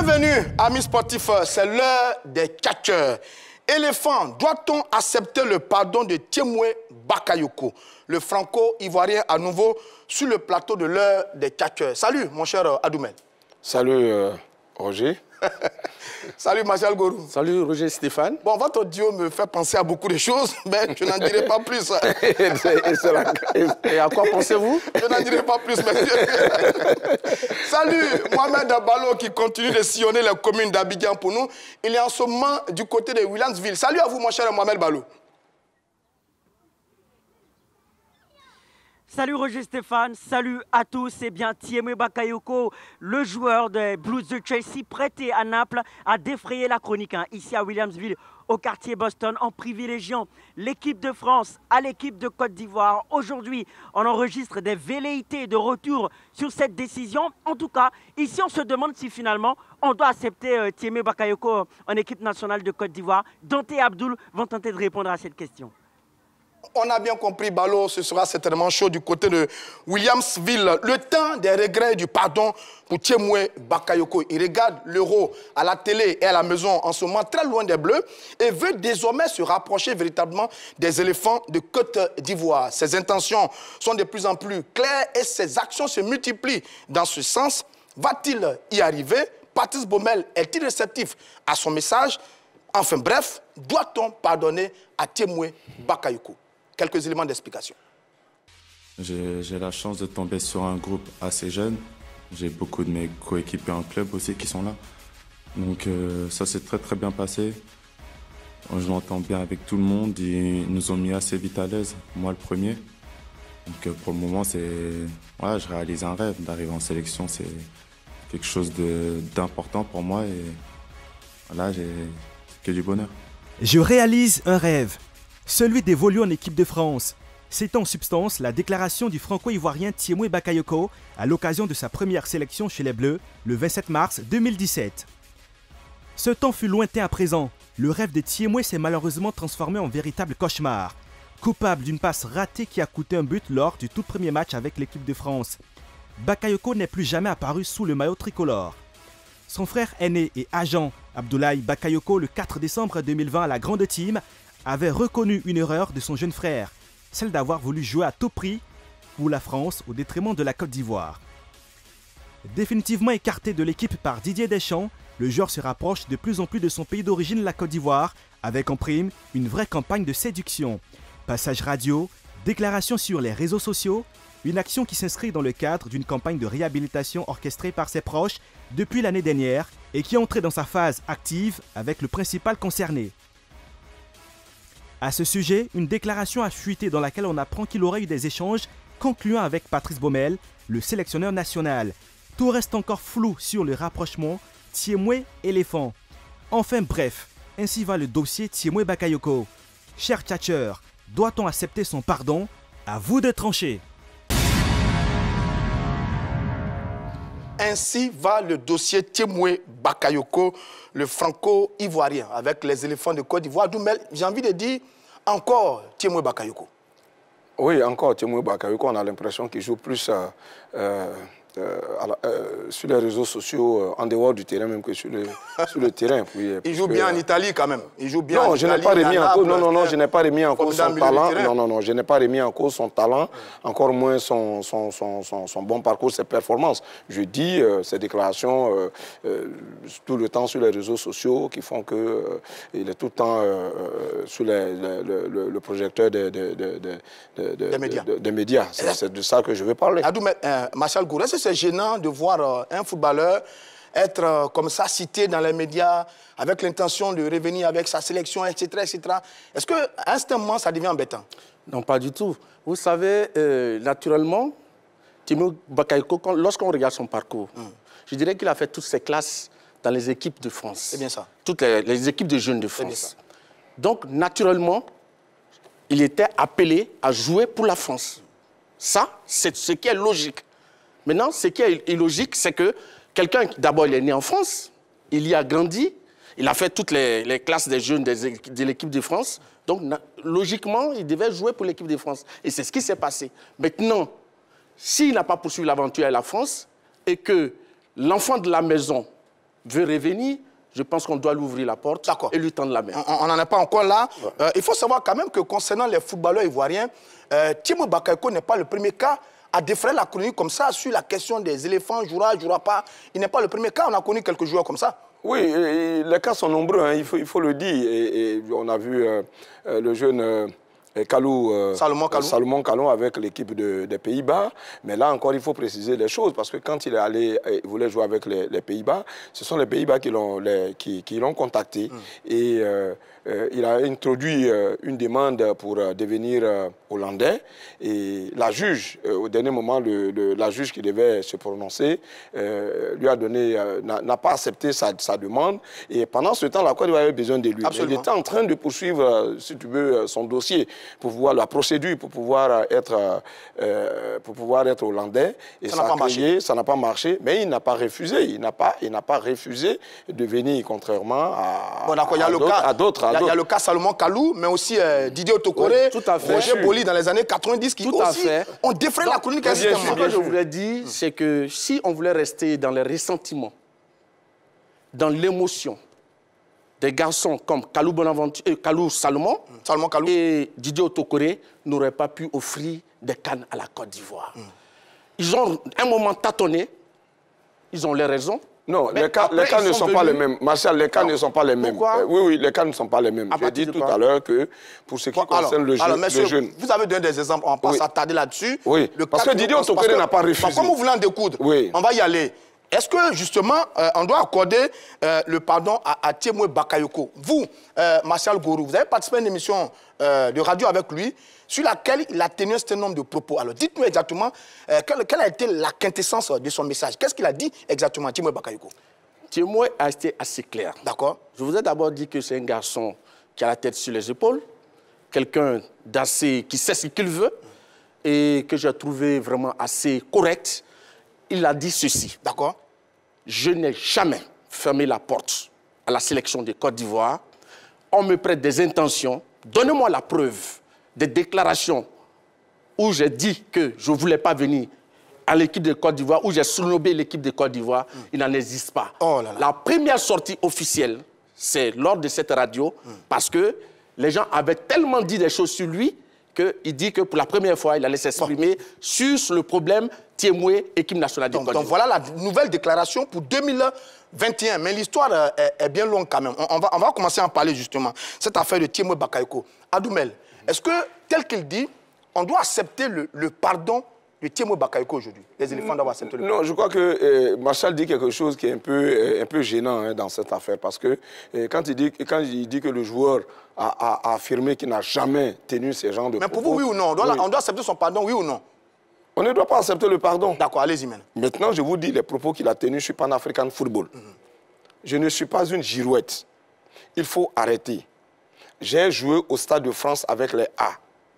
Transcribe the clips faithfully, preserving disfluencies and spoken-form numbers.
Bienvenue, amis sportifs, c'est l'heure des catcheurs. Éléphant, doit-on accepter le pardon de Thiemoué Bakayoko, le franco-ivoirien à nouveau sur le plateau de l'heure des catcheurs? Salut, mon cher Adoumel. Salut, euh, Roger. Salut, Martial Gorou. Salut, Roger Stéphane. Bon, votre duo me fait penser à beaucoup de choses, mais je n'en dirai pas plus. et, et, et à quoi pensez-vous? Je n'en dirai pas plus, monsieur. Salut, Mohamed Balo qui continue de sillonner les communes d'Abidjan pour nous. Il est en ce moment du côté de Williamsville. Salut à vous, mon cher Mohamed Balo. Salut Roger Stéphane, salut à tous. C'est bien Thiemoué Bakayoko, le joueur des Blues de Chelsea, prêté à Naples, a défrayé la chronique hein, ici à Williamsville, au quartier Boston, en privilégiant l'équipe de France à l'équipe de Côte d'Ivoire. Aujourd'hui, on enregistre des velléités de retour sur cette décision. En tout cas, ici, on se demande si finalement on doit accepter euh, Thiemoué Bakayoko en équipe nationale de Côte d'Ivoire. Dante et Abdoul vont tenter de répondre à cette question. On a bien compris, Balo, ce sera certainement chaud du côté de Williamsville. Le temps des regrets et du pardon pour Thiemoué Bakayoko. Il regarde l'Euro à la télé et à la maison en ce moment très loin des Bleus et veut désormais se rapprocher véritablement des éléphants de Côte d'Ivoire. Ses intentions sont de plus en plus claires et ses actions se multiplient dans ce sens. Va-t-il y arriver? Patrice Baumel est-il réceptif à son message? Enfin bref, doit-on pardonner à Thiemoué Bakayoko? Quelques éléments d'explication. J'ai la chance de tomber sur un groupe assez jeune. J'ai beaucoup de mes coéquipiers en club aussi qui sont là. Donc euh, ça s'est très très bien passé. Je m'entends bien avec tout le monde. Ils nous ont mis assez vite à l'aise, moi le premier. Donc euh, pour le moment, c'est, ouais, je réalise un rêve d'arriver en sélection. C'est quelque chose d'important pour moi et voilà, j'ai que du bonheur. Je réalise un rêve. Celui d'évoluer en équipe de France. C'est en substance la déclaration du franco-ivoirien Thiemoué Bakayoko à l'occasion de sa première sélection chez les Bleus le vingt-sept mars deux mille dix-sept. Ce temps fut lointain à présent. Le rêve de Thiemoué s'est malheureusement transformé en véritable cauchemar. Coupable d'une passe ratée qui a coûté un but lors du tout premier match avec l'équipe de France. Bakayoko n'est plus jamais apparu sous le maillot tricolore. Son frère aîné et agent, Abdoulaye Bakayoko, le quatre décembre deux mille vingt à la Grande Team, avait reconnu une erreur de son jeune frère, celle d'avoir voulu jouer à tout prix pour la France au détriment de la Côte d'Ivoire. Définitivement écarté de l'équipe par Didier Deschamps, le joueur se rapproche de plus en plus de son pays d'origine, la Côte d'Ivoire, avec en prime une vraie campagne de séduction. Passage radio, déclarations sur les réseaux sociaux, une action qui s'inscrit dans le cadre d'une campagne de réhabilitation orchestrée par ses proches depuis l'année dernière et qui est entrée dans sa phase active avec le principal concerné. À ce sujet, une déclaration a fuité dans laquelle on apprend qu'il aurait eu des échanges concluants avec Patrice Baumel, le sélectionneur national. Tout reste encore flou sur le rapprochement Thiemoué-Éléphant. Enfin bref, ainsi va le dossier Thiemoué Bakayoko. Cher tchatcheur, doit-on accepter son pardon? À vous de trancher. Ainsi va le dossier Thiemoué Bakayoko, le franco-ivoirien, avec les éléphants de Côte d'Ivoire. J'ai envie de dire encore Thiemoué Bakayoko. Oui, encore Thiemoué Bakayoko, on a l'impression qu'il joue plus euh, euh, euh, euh, sur les réseaux sociaux, euh, en dehors du terrain même que sur le, sur le terrain. Puis, il joue bien euh, en Italie quand même. Il joue bien non, en je Italie. n'ai pas remis en cause. Non, non, non, je n'ai pas remis en cause son talent. Non, non, non, je n'ai pas remis en cause son talent, encore moins son, son, son, son, son bon parcours, ses performances. Je dis euh, ces déclarations euh, euh, tout le temps sur les réseaux sociaux qui font qu'il euh, est tout le temps euh, sur les, le, le, le projecteur des de, de, de, de, de, de médias. De, de médias. C'est de ça que je veux parler. Adoumé, euh, Martial Gourou, est-ce que c'est gênant de voir euh, un footballeur être euh, comme ça cité dans les médias avec l'intention de revenir avec sa sélection, et cetera et cetera. Est-ce qu'à un certain moment, ça devient embêtant? Non, pas du tout. Vous savez, euh, naturellement, Thiemoué Bakayoko, lorsqu'on regarde son parcours, hum. je dirais qu'il a fait toutes ses classes dans les équipes de France. C'est bien ça. Toutes les, les équipes de jeunes de France. Donc, naturellement, il était appelé à jouer pour la France. Ça, c'est ce qui est logique. Maintenant, ce qui est illogique, c'est que quelqu'un, d'abord, il est né en France, il y a grandi, il a fait toutes les, les classes des jeunes des, de l'équipe de France. Donc, logiquement, il devait jouer pour l'équipe de France. Et c'est ce qui s'est passé. Maintenant, s'il n'a pas poursuivi l'aventure à la France et que l'enfant de la maison veut revenir, je pense qu'on doit lui ouvrir la porte et lui tendre la main. On n'en est pas encore là. Ouais. Euh, il faut savoir quand même que concernant les footballeurs ivoiriens, euh, Thiemoué Bakayoko n'est pas le premier cas à défrayer la chronique comme ça sur la question des éléphants, jouera, jouera pas. Il n'est pas le premier cas, on a connu quelques joueurs comme ça. Oui, et, et les cas sont nombreux, hein, il, faut, il faut le dire. Et, et on a vu euh, euh, le jeune... Euh, Kalou, euh, Salomon Kalou. Salomon Kalou avec l'équipe de, des Pays-Bas. Mais là encore, il faut préciser les choses parce que quand il est allé, il voulait jouer avec les, les Pays-Bas, ce sont les Pays-Bas qui l'ont qui, qui contacté. Mm. Et euh, euh, il a introduit euh, une demande pour euh, devenir euh, hollandais. Et la juge, euh, au dernier moment, le, le, la juge qui devait se prononcer, euh, lui a donné, euh, n'a pas accepté sa, sa demande. Et pendant ce temps, la Côte d'Ivoire avait besoin de lui. Il était en train de poursuivre, euh, si tu veux, son dossier. Pour pouvoir, la procédure pour pouvoir être, euh, pour pouvoir être hollandais. Et ça n'a pas marché. Ça n'a pas marché, mais il n'a pas refusé. Il n'a pas, il n'a pas refusé de venir, contrairement à, bon, il y a le cas, à d'autres. Il y, y a le cas Salomon Kalou, mais aussi euh, Didier Otokoré, oui, Roger Boli dans les années quatre-vingt-dix, qui tout aussi ont défrayé la chronique. Ce que je voulais dire, mmh. c'est que si on voulait rester dans les ressentiments, dans l'émotion, des garçons comme Kalou Bonaventure, euh, Kalou Salomon, mmh. Salomon Kalou et Didier Otokoré n'auraient pas pu offrir des cannes à la Côte d'Ivoire. Mmh. Ils ont un moment tâtonné, ils ont les raisons. Non, mais les cas, après, les cas ne sont, sont pas les mêmes. Martial, les cas non. ne sont pas les mêmes. Pourquoi? Oui, oui, les cas ne sont pas les mêmes. J'ai dit tout à l'heure que pour ce qui bon, concerne alors, le, alors, jeu, monsieur, le jeune... Vous avez donné des exemples, on passe oui. à tarder là-dessus. Oui, le parce que Didier Otokoré n'a pas refusé. Comme vous voulez en découdre, oui. on va y aller. Est-ce que, justement, euh, on doit accorder euh, le pardon à, à Thiemoué Bakayoko? Vous, euh, Martial Gourou, vous avez participé à une émission euh, de radio avec lui sur laquelle il a tenu un certain nombre de propos. Alors, dites-nous exactement euh, quelle, quelle a été la quintessence de son message. Qu'est-ce qu'il a dit exactement, Thiemoué Bakayoko? Thiemoué a été assez clair. D'accord. Je vous ai d'abord dit que c'est un garçon qui a la tête sur les épaules, quelqu'un d'assez, qui sait ce qu'il veut, et que j'ai trouvé vraiment assez correct. Il a dit ceci. D'accord. Je n'ai jamais fermé la porte à la sélection de Côte d'Ivoire. On me prête des intentions. Donnez-moi la preuve des déclarations où j'ai dit que je ne voulais pas venir à l'équipe de Côte d'Ivoire, où j'ai snobé l'équipe de Côte d'Ivoire. Mm. Il n'en existe pas. Oh là là. La première sortie officielle, c'est lors de cette radio, mm. parce que les gens avaient tellement dit des choses sur lui qu'il dit que pour la première fois, il allait s'exprimer bon. sur le problème Thiemoué, équipe nationale de Côte d'Ivoire. Donc voilà la nouvelle déclaration pour deux mille vingt et un. Mais l'histoire est, est bien longue quand même. On, on, va, on va commencer à en parler justement. Cette affaire de Thiemoué Bakayoko. Adoumel, est-ce que, tel qu'il dit, on doit accepter le, le pardon de Thiemoué Bakayoko aujourd'hui? Les éléphants doivent accepter le pardon. Non, je crois que euh, Martial dit quelque chose qui est un peu, euh, un peu gênant hein, dans cette affaire. Parce que euh, quand, il dit, quand il dit que le joueur a, a, a affirmé qu'il n'a jamais tenu ce genre de Mais propos, pour vous, oui ou non? On doit, oui. on doit accepter son pardon, oui ou non? On ne doit pas accepter le pardon. D'accord, allez-y maintenant. Maintenant, je vous dis les propos qu'il a tenus sur Pan-African Football. Mm-hmm. Je ne suis pas une girouette. Il faut arrêter. J'ai joué au Stade de France avec les A.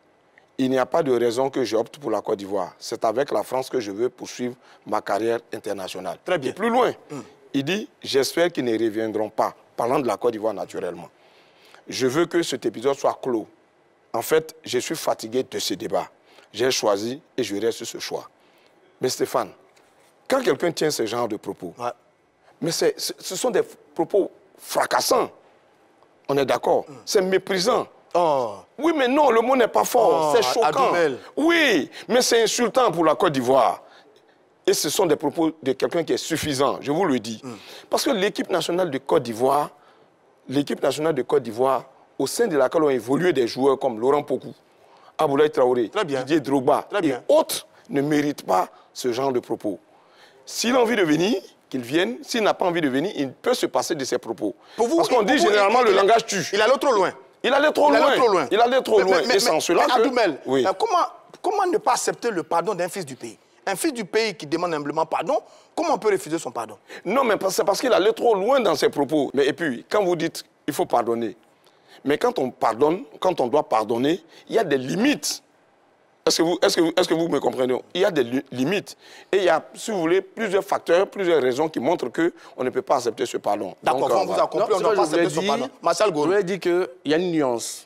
Il n'y a pas de raison que j'opte pour la Côte d'Ivoire. C'est avec la France que je veux poursuivre ma carrière internationale. Très bien. Et plus loin, mm. il dit, j'espère qu'ils ne reviendront pas, parlant de la Côte d'Ivoire naturellement. Je veux que cet épisode soit clos. En fait, je suis fatigué de ce débat. J'ai choisi et je reste sur ce choix. Mais Stéphane, quand quelqu'un tient ce genre de propos, ouais. mais c'est, ce sont des propos fracassants. On est d'accord. Mm. C'est méprisant. Oh. Oui, mais non, le mot n'est pas fort. Oh, c'est choquant. Adoumel. Oui, mais c'est insultant pour la Côte d'Ivoire. Et ce sont des propos de quelqu'un qui est suffisant, je vous le dis. Mm. Parce que l'équipe nationale de Côte d'Ivoire, l'équipe nationale de Côte d'Ivoire, au sein de laquelle ont évolué des joueurs comme Laurent Pokou, Aboulaye Traoré, Didier Drogba et autres ne méritent pas ce genre de propos. S'il a envie de venir, qu'il vienne. S'il n'a pas envie de venir, il peut se passer de ses propos. Pour vous, Parce qu'on dit vous, généralement il, le il, langage tue. Il allait trop loin. Il allait trop, il loin. allait trop loin. Il allait trop mais, loin. Mais, et sans cela mais, que... Adoumel, oui. comment, comment ne pas accepter le pardon d'un fils du pays? Un fils du pays qui demande humblement pardon, comment on peut refuser son pardon? Non, mais c'est parce qu'il allait trop loin dans ses propos. Mais, et puis, quand vous dites il faut pardonner, mais quand on pardonne, quand on doit pardonner, il y a des limites. Est-ce que, vous, est-ce, que vous, est-ce que vous me comprenez? Il y a des li- limites. Et il y a, si vous voulez, plusieurs facteurs, plusieurs raisons qui montrent qu'on ne peut pas accepter ce pardon. D'accord, on, on vous a compris, on ne doit pas accepter ce pardon. Martial Gourou. Je voulais dire qu'il y a une nuance.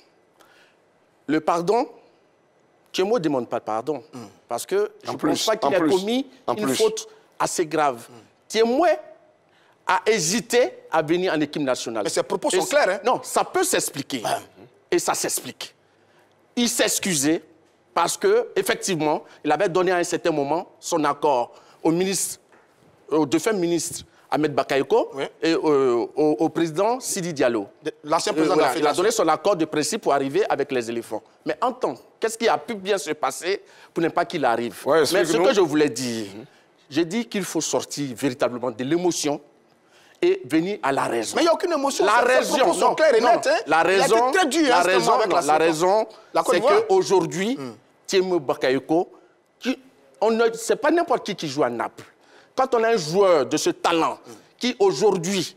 Le pardon, Thiemoué ne demande pas de pardon. Mm. Parce que je ne pense pas qu'il ait commis une plus. faute assez grave. Mm. Thiemoué a hésité à venir en équipe nationale. Mais ses propos sont clairs, hein? Non, ça peut s'expliquer. Ah. Et ça s'explique. Il s'est excusé parce qu'effectivement, il avait donné à un certain moment son accord au ministre, au défunt ministre Ahmed Bakayoko, oui. et euh, au, au président Sidi Diallo. L'ancien président euh, voilà, de la Fédération. Il a donné son accord de principe pour arriver avec les éléphants. Mais en temps, qu'est-ce qui a pu bien se passer pour ne pas qu'il arrive? Ouais, Mais ce que, que je voulais dire, mm-hmm. j'ai dit qu'il faut sortir véritablement de l'émotion et venir à la raison. Mais il n'y a aucune émotion. La raison, non, claires et non, nettes, hein? La raison, très dur, la hein, raison, avec non, la, la raison, c'est qu'aujourd'hui, mm. Thiemoué Bakayoko, ce n'est pas n'importe qui qui joue à Naples. Quand on a un joueur de ce talent mm. qui aujourd'hui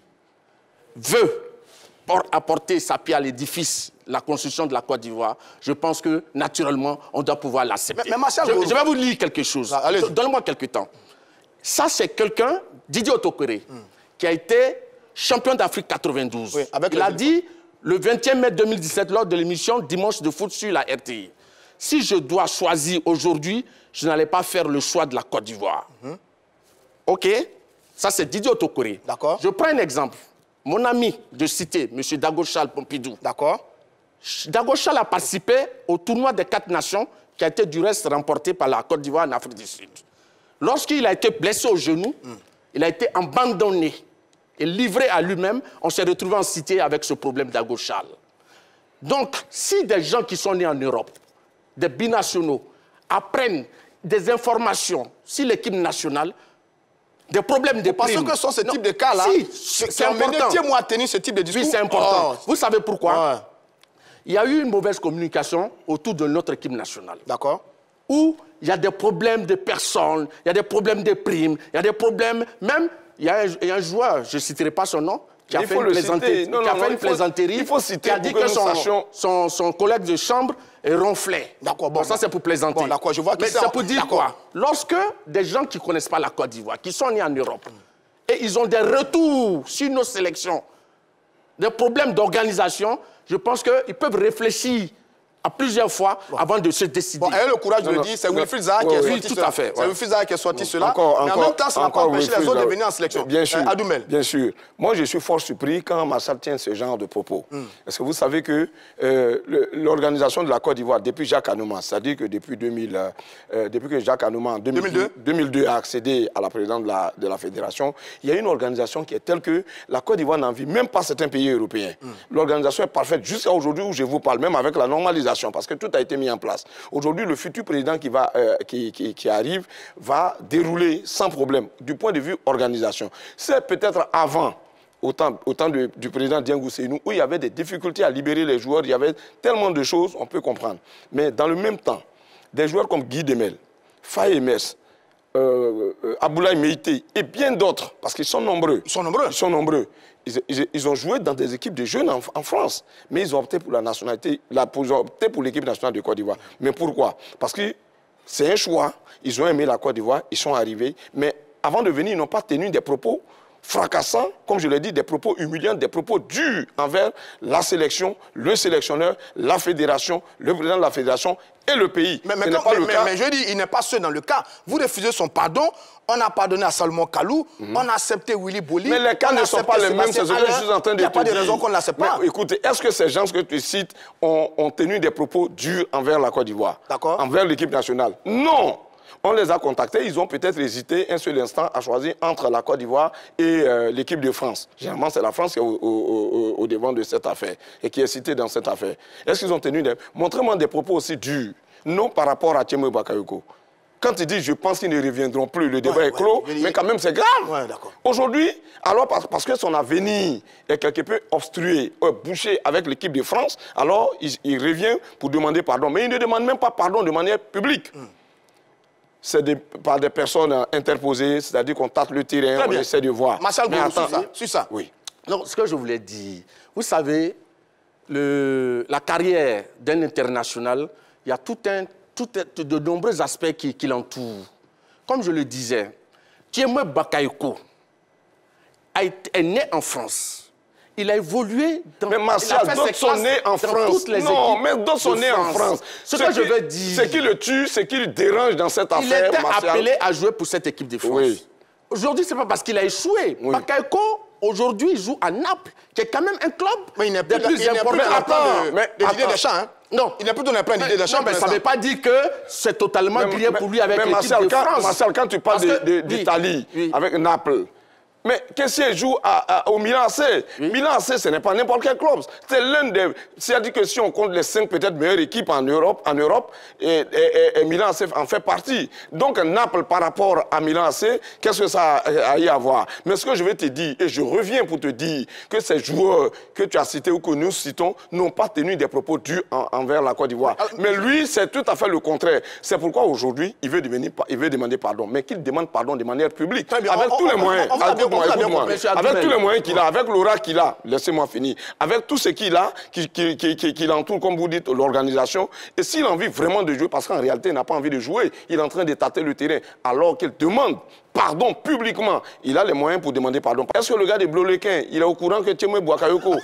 veut apporter sa pierre à l'édifice, la construction de la Côte d'Ivoire, je pense que naturellement, on doit pouvoir l'accepter. Mais, mais Martial, je, vous... je vais vous lire quelque chose. Ah, donne-moi quelques temps. Ça, c'est quelqu'un, Didier Otokore, mm. qui a été champion d'Afrique quatre-vingt-douze. Oui, il a dit le vingtième mai deux mille dix-sept, lors de l'émission Dimanche de foot sur la R T I, si je dois choisir aujourd'hui, je n'allais pas faire le choix de la Côte d'Ivoire. Mm-hmm. OK? Ça, c'est Didier Otokore. D'accord. Je prends un exemple. Mon ami de cité, M. Dagochal Pompidou. D'accord. Dagochal a participé au tournoi des quatre nations qui a été du reste remporté par la Côte d'Ivoire en Afrique du Sud. Lorsqu'il a été blessé au genou, mm. il a été abandonné et livré à lui-même. On s'est retrouvé en cité avec ce problème Dagochal. Donc, si des gens qui sont nés en Europe, des binationaux, apprennent des informations sur l'équipe nationale, des problèmes de primes. Parce que sont ce type de cas-là, si, c'est important. Tiens-moi à tenir ce type de discours. Oui, c'est important. Oh. Vous savez pourquoi? Ouais. Il y a eu une mauvaise communication autour de notre équipe nationale. D'accord. Où il y a des problèmes de personnes, il y a des problèmes de primes, il y a des problèmes... Même, il y a un, il y a un joueur, je ne citerai pas son nom, qui a fait une plaisanterie, non, non, qui a fait non, une plaisanterie, il faut citer qui a dit que, que son, sachions... son, son collègue de chambre ronflait. D'accord, bon. bon. Ça, c'est pour plaisanter. Bon, d'accord, je vois Mais c'est pour dire quoi? Lorsque des gens qui ne connaissent pas la Côte d'Ivoire, qui sont nés en Europe, mm. et ils ont des retours sur nos sélections, des problèmes d'organisation, je pense qu'ils peuvent réfléchir à plusieurs fois bon. avant de se décider. Bon, ayez le courage de le dire, c'est Wilfried Zaha qui, oui, qui a sorti cela. Qui a sorti cela. Encore, mais en encore, même temps, ça n'a pas empêché les autres de venir en sélection. Bien sûr, euh, Adoumel. Bien sûr. Moi, je suis fort surpris quand Martial tient ce genre de propos. Mm. Parce que vous savez que euh, l'organisation de la Côte d'Ivoire, depuis Jacques Anouma, c'est-à-dire que depuis, deux mille, euh, depuis que Jacques Anouma, en deux mille deux, deux mille deux, a accédé à la présidence de la, de la fédération, il y a une organisation qui est telle que la Côte d'Ivoire n'en vit même pas certains pays européens. Mm. L'organisation est parfaite jusqu'à aujourd'hui où je vous parle, même avec la normalisation, parce que tout a été mis en place. Aujourd'hui, le futur président qui, va, euh, qui, qui, qui arrive va dérouler sans problème du point de vue organisation. C'est peut-être avant, au temps, au temps de, du président Diengou Seynou, où il y avait des difficultés à libérer les joueurs, il y avait tellement de choses, on peut comprendre. Mais dans le même temps, des joueurs comme Guy Demel, Faye Emers, euh, euh, Aboulaye Meïté et bien d'autres, parce qu'ils sont nombreux. Ils sont nombreux. Ils sont nombreux. Ils, ils, ils ont joué dans des équipes de jeunes en, en France, mais ils ont opté pour la nationalité, la, ils ont opté pour l'équipe nationale de Côte d'Ivoire. Mais pourquoi? Parce que c'est un choix. Ils ont aimé la Côte d'Ivoire, ils sont arrivés, mais avant de venir, ils n'ont pas tenu des propos fracassants, comme je l'ai dit, des propos humiliants, des propos durs envers la sélection, le sélectionneur, la fédération, le président de la fédération et le pays. Mais, mais, quand, mais, mais, mais je dis, il n'est pas seul dans le cas. Vous refusez son pardon, on a pardonné à Salomon Kalou, mm-hmm. on a accepté Willy Boli. Mais les cas ne sont pas les mêmes, c'est ce que je suis en train de te dire. Il n'y a pas de raison qu'on ne l'accepte pas. Mais écoutez, est-ce que ces gens que tu cites ont, ont tenu des propos durs envers la Côte d'Ivoire? D'accord. Envers l'équipe nationale? Non! On les a contactés, ils ont peut-être hésité un seul instant à choisir entre la Côte d'Ivoire et euh, l'équipe de France. Généralement, c'est la France qui est au, au, au, au devant de cette affaire et qui est citée dans cette affaire. Est-ce qu'ils ont tenu des... Montrez-moi des propos aussi durs, non par rapport à Thiemoué Bakayoko. Quand il dit « je pense qu'ils ne reviendront plus », le débat ouais, est clos, ouais, mais quand même c'est grave. Ouais, aujourd'hui, alors parce, parce que son avenir est quelque peu obstrué, euh, bouché avec l'équipe de France, alors il, il revient pour demander pardon. Mais il ne demande même pas pardon de manière publique. Mm. C'est des, par des personnes interposées, c'est-à-dire qu'on tâte le terrain, on essaie de voir. Martial Gourou, sur ça, sur ça. Oui. Donc, ce que je voulais dire, vous savez, le, la carrière d'un international, il y a tout un, tout un, de nombreux aspects qui, qui l'entourent. Comme je le disais, Thiemoué Bakayoko est né en France. Il a évolué dans... Mais Martial, d'autres sont nés en France. Non, mais d'autres sont nés en France. Ce que je veux dire... Ce qui le tue, ce qui le dérange dans cette affaire, Il était appelé à jouer pour cette équipe de France. Oui. Aujourd'hui, ce n'est pas parce qu'il a échoué. Oui. Bakayoko, aujourd'hui, il joue à Naples, qui est quand même un club mais il n'est plus, plus important de, de, de Didier Deschamps. Hein? Non. Il n'est plus dans le plan d'Didier Deschamps. Non, mais ça ne veut pas dire que c'est totalement grillé pour lui avec l'équipe de France. Marcel, quand tu parles d'Italie, oui, oui. avec Naples, mais qu'est-ce qu'il joue à, à, au Milan A C? Oui. Milan A C, ce n'est pas n'importe quel club. C'est l'un des... C'est-à-dire que si on compte les cinq peut-être meilleures équipes en Europe, en Europe et, et, et, et Milan A C en fait partie. Donc Naples par rapport à Milan A C, qu'est-ce que ça a à y avoir? Mais ce que je vais te dire, et je reviens pour te dire que ces joueurs que tu as cités ou que nous citons n'ont pas tenu des propos durs en, envers la Côte d'Ivoire. Mais lui, c'est tout à fait le contraire. C'est pourquoi aujourd'hui, il veut devenir, il veut demander pardon. Mais qu'il demande pardon de manière publique. Très bien. Avec on, tous on, les on, moyens. On, on, on, Écoute-moi, avec tous les moyens qu'il a, avec l'aura qu'il a, laissez-moi finir, avec tout ce qu'il a, qui, qui, qui, qui, qui l'entoure, comme vous dites, l'organisation, et s'il a envie vraiment de jouer, parce qu'en réalité, il n'a pas envie de jouer, il est en train de tâter le terrain, alors qu'il demande pardon publiquement, il a les moyens pour demander pardon. Est-ce que le gars de Blolequin, il est au courant que Thiemoué Bakayoko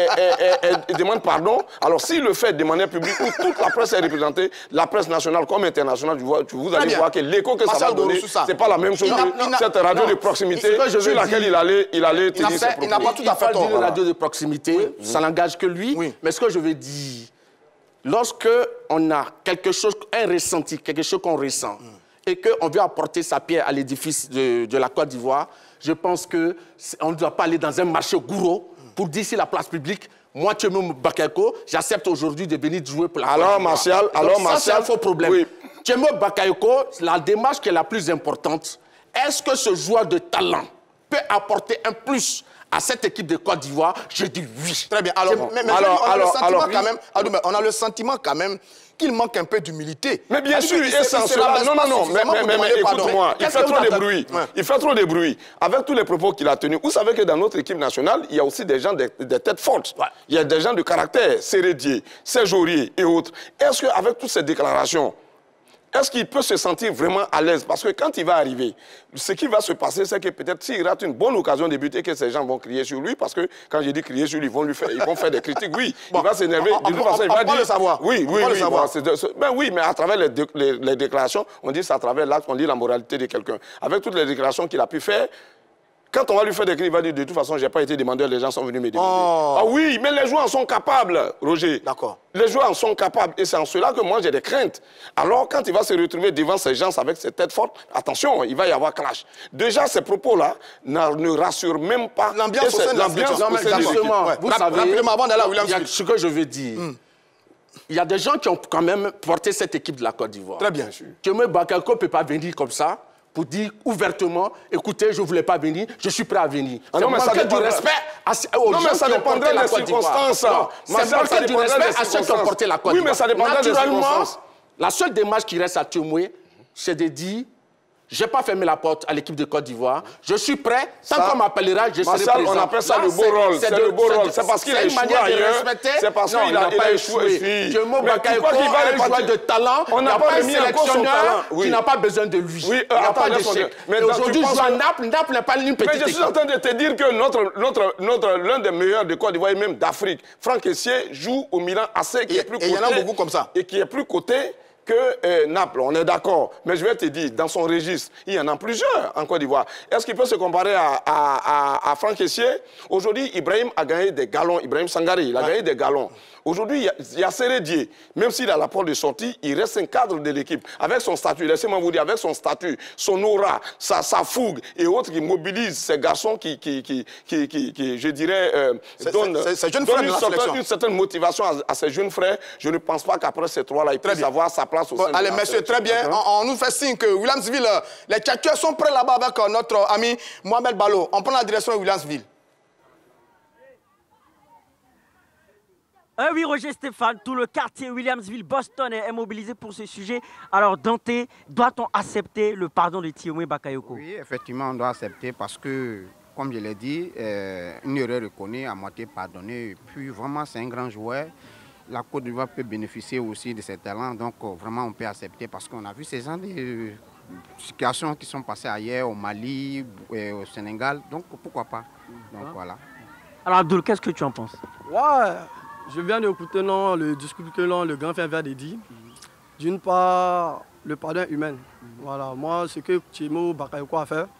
demande pardon? Alors s'il le fait de manière publique, où toute la presse est représentée, la presse nationale comme internationale, tu vois, tu, vous allez voir que l'écho que ça va donner, c'est pas la même chose que cette radio de proximité sur laquelle il allait, il allait tenir ses propos. Il n'a pas tout à fait tort. Il parle d'une radio de proximité, ça n'engage que lui, mais ce que je veux dire, lorsque on a quelque chose, un ressenti, quelque chose qu'on ressent, et qu'on veut apporter sa pierre à l'édifice de, de la Côte d'Ivoire, je pense qu'on ne doit pas aller dans un marché gourou pour dire si la place publique, moi, Thiemoué Bakayoko, j'accepte aujourd'hui de venir jouer pour la Côte d'Ivoire. Alors, Martial, alors, ça, c'est un faux problème. Oui. Thiemoué Bakayoko, la démarche qui est la plus importante, est-ce que ce joueur de talent peut apporter un plus à cette équipe de Côte d'Ivoire? Je dis oui. Très bien. Alors, mais, mais alors, on, a alors, le alors, quand même, alors, on a le sentiment quand même qu'il manque un peu d'humilité. Mais bien sûr, et sans cela, non, non, non, mais, mais, mais, mais écoute-moi, il fait trop de bruit. Ouais. Il fait trop de bruit. Avec tous les propos qu'il a tenus, vous savez que dans notre équipe nationale, il y a aussi des gens de, de tête forte. Ouais. Il y a des gens de caractère, Sérédier, Séjourier et autres. Est-ce qu'avec toutes ces déclarations, est-ce qu'il peut se sentir vraiment à l'aise? Parce que quand il va arriver, ce qui va se passer, c'est que peut-être s'il rate une bonne occasion de buter, que ces gens vont crier sur lui, parce que quand je dis crier sur lui, ils vont, lui faire, ils vont faire des critiques. Oui, bon, il va s'énerver. De toute façon, il va dire... le savoir. Oui, oui, oui. Savoir. Bon, ben oui, mais à travers les, les, les déclarations, on dit c'est à travers l'acte, on dit la moralité de quelqu'un. Avec toutes les déclarations qu'il a pu faire, quand on va lui faire des cris, il va dire de toute façon, je n'ai pas été demandeur, les gens sont venus me demander. Oh. Ah oui, mais les joueurs en sont capables, Roger. D'accord. Les joueurs en sont capables. Et c'est en cela que moi, j'ai des craintes. Alors, quand il va se retrouver devant ces gens avec ses têtes fortes, attention, il va y avoir clash. Déjà, ces propos-là ne rassurent même pas l'ambiance au sein de l'ambiance. Justement, ouais. vous savez, avant d'aller à Williams, il y a ce que je veux dire. Mm. Il y a des gens qui ont quand même porté cette équipe de la Côte d'Ivoire. Très bien. Thiemoué Bakayoko ne peut pas venir comme ça pour dire ouvertement, écoutez, je ne voulais pas venir, je suis prêt à venir. Ah non, mais ça dépend du respect à, aux non, gens mais ça qui ont porté la Côte d'Ivoire. C'est manquer du respect à ceux qui ont porté la Côte d'Ivoire. Oui, mais ça dépend des circonstances. La seule démarche qui reste à Thiemoué, c'est de dire, je n'ai pas fermé la porte à l'équipe de Côte d'Ivoire. Je suis prêt. Tant qu'on m'appellera, je serai présent. On appelle ça le beau rôle. C'est le beau rôle. C'est parce qu'il a échoué ailleurs. C'est parce qu'il n'a pas échoué. Thiemoué Bakayoko est un joueur de talent. On n'a pas remis en cause son talent. Qui n'a pas besoin de lui. Oui, il n'a pas d'échec. Mais aujourd'hui, je joue à Naples. Naples n'est pas une petite équipe. Mais je suis en train de te dire que notre, notre, notre, l'un des meilleurs de Côte d'Ivoire et même d'Afrique, Franck Essié, joue au Milan A C qui est plus coté. Et il y en a beaucoup comme ça. Et qui est plus coté que euh, Naples, on est d'accord. Mais je vais te dire, dans son registre, il y en a plusieurs en Côte d'Ivoire. Est-ce qu'il peut se comparer à, à, à, à Franck Essié? Aujourd'hui, Ibrahim a gagné des galons. Ibrahim Sangaré, il a ouais. gagné des galons. Aujourd'hui, il y a, a Sérédier. Même s'il a la porte de sortie, il reste un cadre de l'équipe. Avec son statut, laissez-moi vous dire, avec son statut, son aura, sa, sa fougue et autres qui mobilisent ces garçons qui, qui, qui, qui, qui, qui je dirais, euh, donnent, donne donne une, certaine, une certaine motivation à, à ces jeunes frères. Je ne pense pas qu'après ces trois-là, ils puissent avoir sa place au sein bon, allez, messieurs, très bien. On, on nous fait signe que Williamsville, les tchatcheurs sont prêts là-bas avec notre ami Mohamed Ballo. On prend la direction de Williamsville. Euh, oui, Roger Stéphane, tout le quartier Williamsville-Boston est mobilisé pour ce sujet. Alors, Dante, doit-on accepter le pardon de Thiemoué Bakayoko? Oui, effectivement, on doit accepter parce que, comme je l'ai dit, euh, une erreur reconnue, à moitié pardonnée. Et puis, vraiment, c'est un grand joueur. La Côte d'Ivoire peut bénéficier aussi de ses talents. Donc, euh, vraiment, on peut accepter parce qu'on a vu ces gens de situations qui sont passées ailleurs, au Mali, et au Sénégal. Donc, pourquoi pas? Donc, ah. voilà. Alors, Abdoul, qu'est-ce que tu en penses? Ouais. Je viens d'écouter non, le discours que non, le grand frère vient de dire. D'une part, le pardon humain. Voilà, moi, ce que Thiemoué Bakayoko a fait,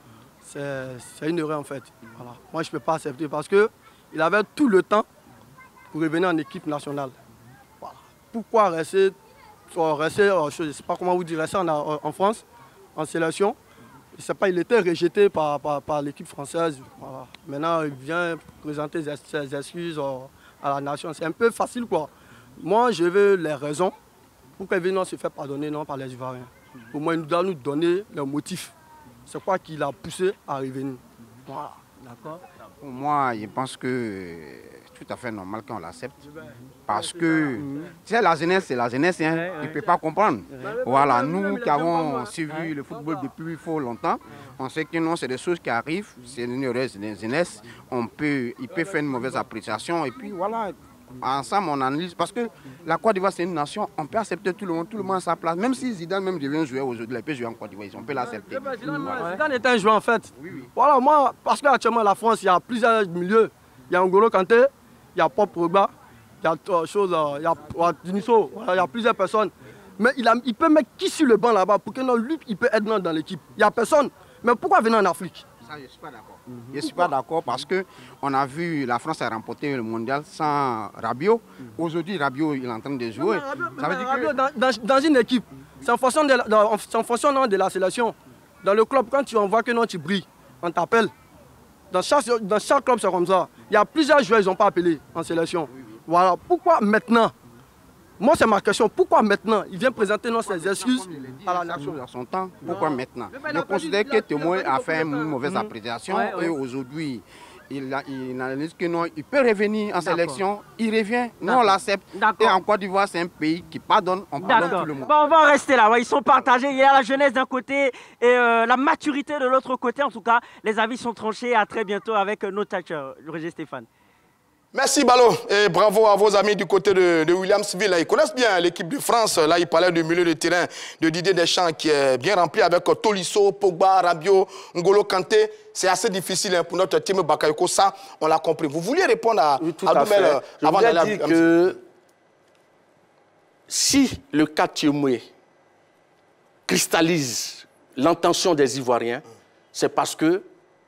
c'est une erreur en fait. Voilà. Moi, je ne peux pas accepter parce qu'il avait tout le temps pour revenir en équipe nationale. Voilà. Pourquoi rester, rester je ne sais pas comment vous dire, rester en, en France, en sélection? Je sais pas, il était rejeté par, par, par l'équipe française. Voilà. Maintenant, il vient présenter ses excuses à la nation. C'est un peu facile, quoi. Moi, je veux les raisons pour qu'il ne se fait pardonner non, par les Ivoiriens. Pour moi, il doit nous donner le motif. C'est quoi qui l'a poussé à revenir. Voilà. D'accord. Pour moi, je pense que c'est tout à fait normal qu'on l'accepte. Parce que, tu sais, la jeunesse, c'est la jeunesse, hein. Il ne peut pas comprendre. Voilà, nous qui avons suivi le football depuis fort longtemps, on sait que non, c'est des choses qui arrivent, c'est une heureuse jeunesse. On peut, il peut faire une mauvaise appréciation et puis voilà. Ensemble, on analyse. Parce que la Côte d'Ivoire, c'est une nation, on peut accepter tout le monde, tout le monde à sa place. Même si Zidane même devient joueur aujourd'hui, il peut jouer en Côte d'Ivoire, on peut l'accepter. Zidane, Zidane est un joueur en fait. Oui, oui. Voilà, moi, parce qu'actuellement, la France, il y a plusieurs milieux. Il y a N'Golo Kanté, il y a Paul Pogba, il y a euh, chose, euh, il y a Dinisso, voilà, il y a plusieurs personnes. Mais il, a, il peut mettre qui sur le banc là-bas pour que non, lui, il peut être dans l'équipe. Il n'y a personne. Mais pourquoi venir en Afrique? Ça, je ne suis pas d'accord. Mm-hmm. Je ne suis pas d'accord parce qu'on a vu la France a remporté le mondial sans Rabiot. Mm-hmm. Aujourd'hui, Rabiot il est en train de jouer. Non, Rabiot, ça veut dire Rabiot, que... dans, dans, dans une équipe, c'est en fonction, de la, en fonction non, de la sélection. Dans le club, quand tu en vois que non, tu brilles, on t'appelle. Dans chaque, dans chaque club, c'est comme ça. Il y a plusieurs joueurs qui n'ont pas appelé en sélection. Oui, oui. Voilà. Pourquoi maintenant? Moi, c'est ma question. Pourquoi maintenant? Il vient présenter non, ses excuses à la nation. Dans son temps, pourquoi non. maintenant? Je considère que Témoin a fait une mauvaise appréciation ouais, ouais. et aujourd'hui, il, il analyse que non, il peut revenir en sélection, il revient, nous on l'accepte. Et en Côte d'Ivoire, c'est un pays qui pardonne, on pardonne tout le monde. Bon, on va en rester là. Ouais, ils sont partagés. Il y a la jeunesse d'un côté et euh, la maturité de l'autre côté. En tout cas, les avis sont tranchés. À très bientôt avec nos tacheurs. Roger Stéphane. Merci Balo et bravo à vos amis du côté de, de Williamsville. Ils connaissent bien l'équipe de France. Là, ils parlaient du milieu de terrain de Didier Deschamps qui est bien rempli avec Tolisso, Pogba, Rabiot, N'Golo Kanté. C'est assez difficile hein, pour notre team Bakayoko. Ça, on l'a compris. Vous vouliez répondre à, oui, tout à, à Doumel euh, avant d'aller à... dire que si le cas Témoin cristallise l'intention des Ivoiriens, c'est parce que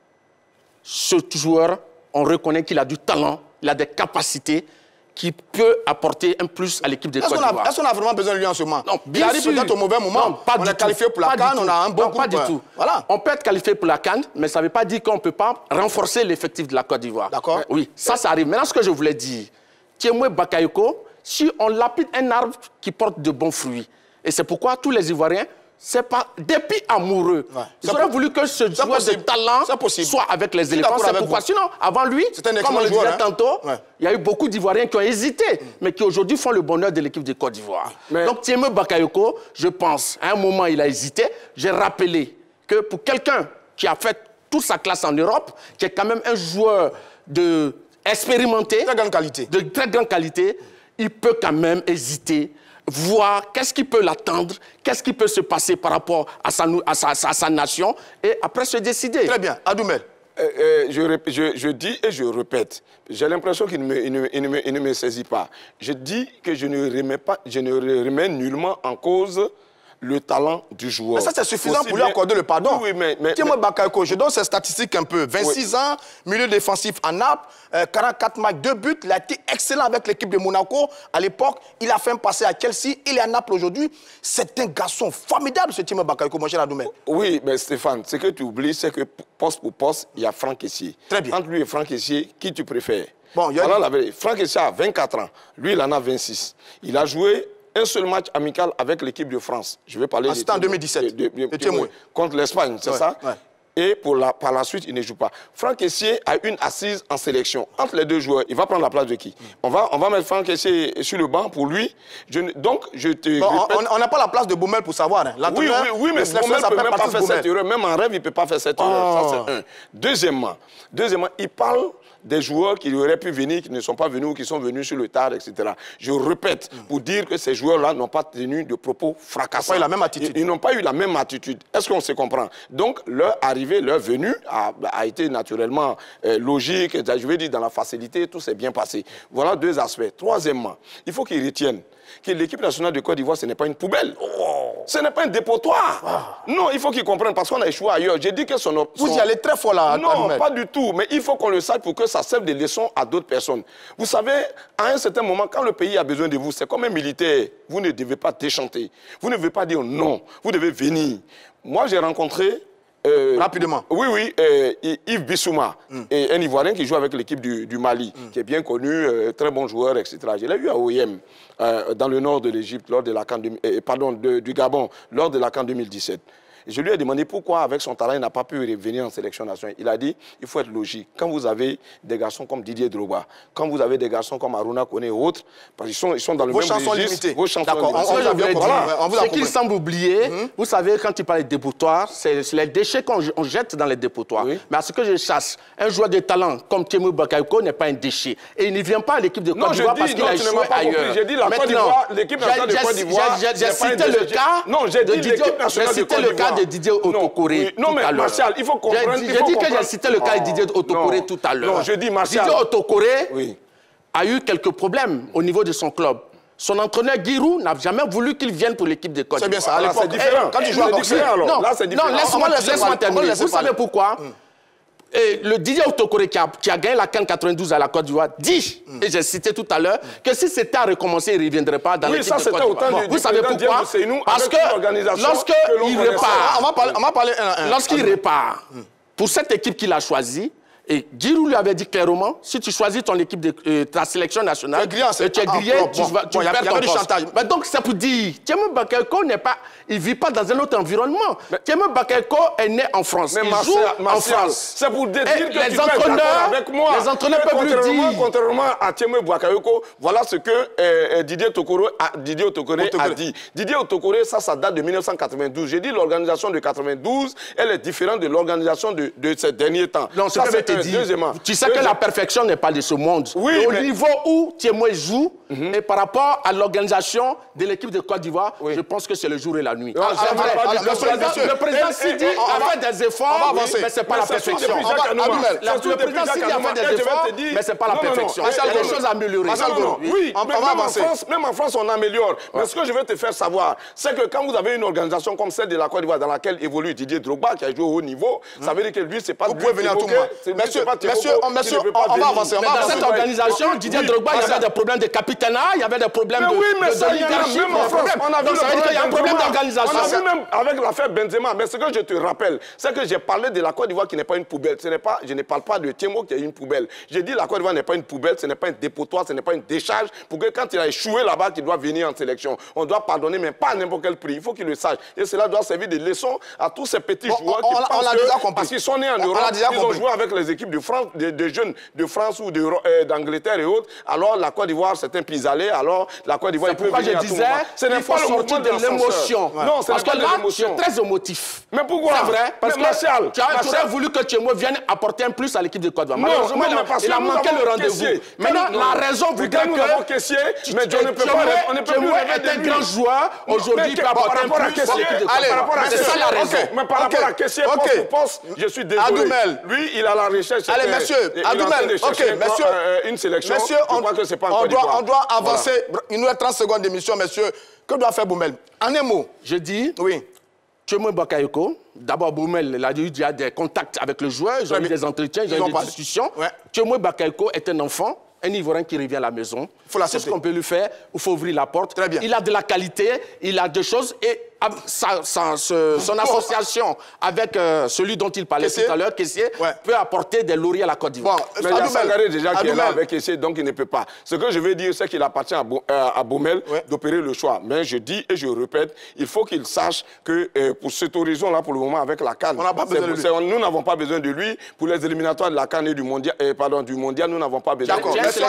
ce joueur, on reconnaît qu'il a du talent, il a des capacités qui peut apporter un plus à l'équipe de Côte d'Ivoire. Est-ce qu'on a vraiment besoin de lui en ce moment? Non, bien il arrive peut-être au mauvais moment. Non, pas on du est qualifié tout. pour la pas CAN, on a un bon non, groupe. Pas du tout. Voilà. On peut être qualifié pour la CAN, mais ça ne veut pas dire qu'on ne peut pas renforcer l'effectif de la Côte d'Ivoire. D'accord. Oui, ça, ça arrive. Maintenant, ce que je voulais dire, Témoin Bakayoko, si on lapide un arbre qui porte de bons fruits, et c'est pourquoi tous les Ivoiriens, c'est pas dépit amoureux. Ouais. Ils auraient voulu que ce joueur de talent soit avec les éléphants. C'est pourquoi, sinon, avant lui, comme on le disait hein. tantôt, ouais. il y a eu beaucoup d'Ivoiriens qui ont hésité, mm. mais qui aujourd'hui font le bonheur de l'équipe de Côte d'Ivoire. Mais... Donc, Témoin Bakayoko, je pense, à un moment, il a hésité. J'ai rappelé que pour quelqu'un qui a fait toute sa classe en Europe, qui est quand même un joueur de expérimenté, très grande qualité. de très grande qualité, il peut quand même hésiter, voir qu'est-ce qui peut l'attendre, qu'est-ce qui peut se passer par rapport à sa, à sa, à sa nation, et après se décider. Très bien. Adoumel. Euh, euh, je, je, je dis et je répète, j'ai l'impression qu'il ne, me, il ne, il ne, me, il ne me saisit pas. Je dis que je ne remets, pas, je ne remets nullement en cause le talent du joueur. Mais ça, c'est suffisant aussi pour lui accorder le pardon. Oui, mais... mais Témoin Bakayoko, je donne ces statistiques un peu. vingt-six oui. ans, milieu défensif en Naples, euh, quarante-quatre matchs, deux buts. Il a été excellent avec l'équipe de Monaco. À l'époque, il a fait un passé à Chelsea. Il est à Naples aujourd'hui. C'est un garçon formidable, ce Témoin Bakayoko, mon cher Adoumel. Oui, mais Stéphane, ce que tu oublies, c'est que poste pour poste, il y a Franck Kessié. Très bien. Entre lui et Franck Kessié, qui tu préfères? Bon, il y a... voilà, la Franck Kessié a vingt-quatre ans. Lui, il en a vingt-six. Il a joué un seul match amical avec l'équipe de France. Je vais parler... Ah, c'était en deux mille dix-sept. De, de, de, de, contre l'Espagne, c'est ouais, ça ouais. Et pour la, par la suite, il ne joue pas. Franck Kessié a une assise en sélection. Entre les deux joueurs, il va prendre la place de qui? mm. on, va, on va mettre Franck Kessié sur le banc pour lui. Je, donc, je te... Bon, on n'a pas la place de Boumel pour savoir. Hein. Oui, oui, oui, mais Boumel ne peut même pas faire cette erreur. Même en rêve, il ne peut pas faire cette oh. erreur. Ça, c'est un. Deuxièmement, deuxièmement, il parle des joueurs qui auraient pu venir, qui ne sont pas venus ou qui sont venus sur le tard, et cetera. Je répète, mm. pour dire que ces joueurs-là n'ont pas tenu de propos fracassants. Ils n'ont pas eu la même attitude. Ils, ils n'ont pas eu la même attitude. Est-ce qu'on se comprend? Donc, leur arrivée, leur venue a, a été naturellement euh, logique, je veux dire, dans la facilité, tout s'est bien passé. Voilà deux aspects. Troisièmement, il faut qu'ils retiennent que l'équipe nationale de Côte d'Ivoire, ce n'est pas une poubelle. Oh. Ce n'est pas un dépotoir. Ah. Non, il faut qu'il comprenne parce qu'on a échoué ailleurs. J'ai dit que son, son... Vous y allez très fort là. Non, pas du tout. Mais il faut qu'on le sache pour que ça serve de leçon à d'autres personnes. Vous savez, à un certain moment, quand le pays a besoin de vous, c'est comme un militaire. Vous ne devez pas déchanter. Vous ne devez pas dire non. Vous devez venir. Moi, j'ai rencontré... Euh, Rapidement. Oui, oui, euh, Yves Bissouma, mm. et un Ivoirien qui joue avec l'équipe du, du Mali, mm. qui est bien connu, euh, très bon joueur, et cetera. Je l'ai eu à O I M, euh, dans le nord de l'Égypte, lors de la CAN, euh, pardon, de, du Gabon, lors de la CAN deux mille dix-sept. Et je lui ai demandé pourquoi, avec son talent, il n'a pas pu revenir en sélection nationale. Il a dit, il faut être logique. Quand vous avez des garçons comme Didier Drogba, quand vous avez des garçons comme Aruna Koné et autres, parce qu'ils sont, ils sont dans le vos même chansons registre. limitées. Vos chansons D'accord, limitées. on, on, on, voilà. voilà. Ce qu'il semble oublier, mmh. vous savez, quand il parle de dépotoir, c'est les déchets qu'on jette dans les dépotoirs. Oui. Mais à ce que je chasse, un joueur de talent comme Thiemou Bakayoko n'est pas un déchet. Et il ne vient pas à l'équipe de Côte d'Ivoire parce qu'il a échoué ailleurs. J'ai dit la Côte d'Ivoire, l'équipe nationale de Côte d'Ivoire. J'ai cité le cas. Non, j'ai dit l'équipe nationale de Côte d'Ivoire. de Didier Otoko. Oui. Non, mais Martial, il faut comprendre. J'ai dit que j'ai cité le cas de Didier Otokoré tout à l'heure. Non, je dis Martial. Didier Otokoré oui. a eu quelques problèmes au niveau de son club. Son entraîneur Giroud n'a jamais voulu qu'il vienne pour l'équipe de Côte d'Ivoire. C'est bien ça. C'est différent. Quand tu joues à boxer, non, là c'est différent. Non, laisse-moi terminer. Vous savez pourquoi? Et le Didier Otokoré qui a, qui a gagné la CAN quatre-vingt-douze à la Côte d'Ivoire dit, mm. et j'ai cité tout à l'heure, mm. que si c'était à recommencer, il ne reviendrait pas dans oui, l'équipe de Côte d'Ivoire. Bon, vous savez pourquoi? Parce que lorsqu'il repart, on va parler, on va parler un, un, lorsqu'il repart, mm. pour cette équipe qu'il a choisie, et Giroud lui avait dit clairement, si tu choisis ton équipe de euh, ta sélection nationale, tu es grillé, tu vas tu perds ton poste. Mais donc c'est pour dire, Thiemou Bakayoko n'est pas, il vit pas dans un autre environnement. Thiemou Bakayoko est né en France, mais il ma joue soeur, en France. C'est pour dire que les tu entraîneurs, avec moi. Les entraîneurs peuvent lui dire. Contrairement à Thiemou Bakayoko, voilà ce que euh, Didier Otokoro a, Didier Otokoré a dit. Didier Otokoré, ça, ça date de mille neuf cent quatre-vingt-douze. J'ai dit l'organisation de quatre-vingt-douze, elle est différente de l'organisation de, de ces derniers temps. Non, ça, c'est deuxièmement. Tu sais que la perfection n'est pas de ce monde. Oui, et au mais... niveau où Thiemou joue, mm-hmm. et par rapport à l'organisation de l'équipe de Côte d'Ivoire, oui. je pense que c'est le jour et la nuit. Non, ah, vrai. Alors, le, le président, le président Sidi a fait des efforts, oui, mais ce n'est pas la perfection. Le président Sidi a fait des efforts, mais ce n'est pas la perfection. Il y a des choses à améliorer. Oui, même en France, on améliore. Mais ce que je veux te faire savoir, c'est que quand vous avez une organisation comme celle de la Côte d'Ivoire, dans laquelle évolue Didier Drogba, qui a joué au haut niveau, ça veut dire que lui, c'est pas... Vous pouvez venir à tout moment. Monsieur, on va avancer. Mais dans cette organisation, Didier Drogba, il y avait des problèmes de capitana, il y avait des problèmes de leadership. On a vu qu'il y a un problème d'organisation. On a vu même avec l'affaire Benzema. Mais ce que je te rappelle, c'est que j'ai parlé de la Côte d'Ivoire qui n'est pas une poubelle. Ce n'est pas, je ne parle pas de Thiemou qui est une poubelle. J'ai dit la Côte d'Ivoire n'est pas une poubelle, ce n'est pas un dépotoir, ce n'est pas une décharge pour que quand il a échoué là-bas, qu'il doit venir en sélection. On doit pardonner, mais pas à n'importe quel prix. Il faut qu'il le sache. Et cela doit servir de leçon à tous ces petits joueurs qui pensent que, parce qu'ils sont nés en Europe, ils ont joué avec les équipes de France, de jeunes de France ou d'Angleterre et autres. Alors la Côte d'Ivoire, c'est un pis-aller. Alors la Côte d'Ivoire, c'est pourquoi je disais, ce n'est pas sortir de l'émotion. Non, parce que là, tu es très émotif. Mais pourquoi? C'est vrai, parce que Martial, tu aurais voulu que Thiemou vienne apporter un plus à l'équipe de Côte d'Ivoire. Malheureusement, il a manqué le rendez-vous. Maintenant, la raison voudrait que Thiemou est un grand joueur. Aujourd'hui, il peut apporter un plus à l'équipe de Côte d'Ivoire. C'est ça la raison. Mais par rapport à Kessié, je suis désolé. Lui, il a la recherche. Allez, monsieur, Adoumel, ok, monsieur, une sélection. Monsieur, on, crois que c'est pas on, doit, on doit avancer. Voilà. Il nous reste trente secondes d'émission, monsieur. Que doit faire Boumel? En un mot. Je dis, oui. Thiemou Bakayoko, d'abord Boumel, il a eu déjà des contacts avec le joueur, ils ont eu des entretiens, ils ont eu des discussions. Ouais. Thiemou Bakayoko est un enfant, un Ivoirien qui revient à la maison. C'est ce qu'on peut lui faire, il faut ouvrir la porte. Très bien. Il a de la qualité, il a des choses et sa, sa, ce, son association avec euh, celui dont il parlait Kessié. tout à l'heure, Kessié, ouais. peut apporter des lauriers à la Côte d'Ivoire. Bon, mais il y a Sangaré déjà Adoumel. qui est là avec Kessié, donc il ne peut pas. Ce que je veux dire, c'est qu'il appartient à, Bo, euh, à Boumel ouais. d'opérer le choix. Mais je dis et je répète, il faut qu'il sache que euh, pour cet horizon-là, pour le moment, avec la CAN, nous n'avons pas besoin de lui. Pour les éliminatoires de la CAN et du mondial, euh, pardon, du mondial, nous n'avons pas besoin de lui. D'accord, c'est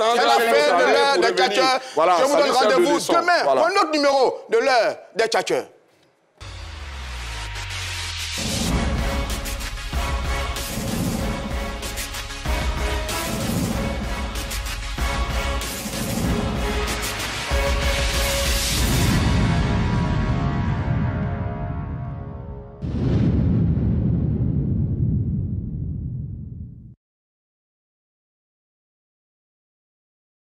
l'affaire de l'heure des catcheurs. Je vous donne rendez-vous demain pour un autre numéro de l'heure des catcheurs.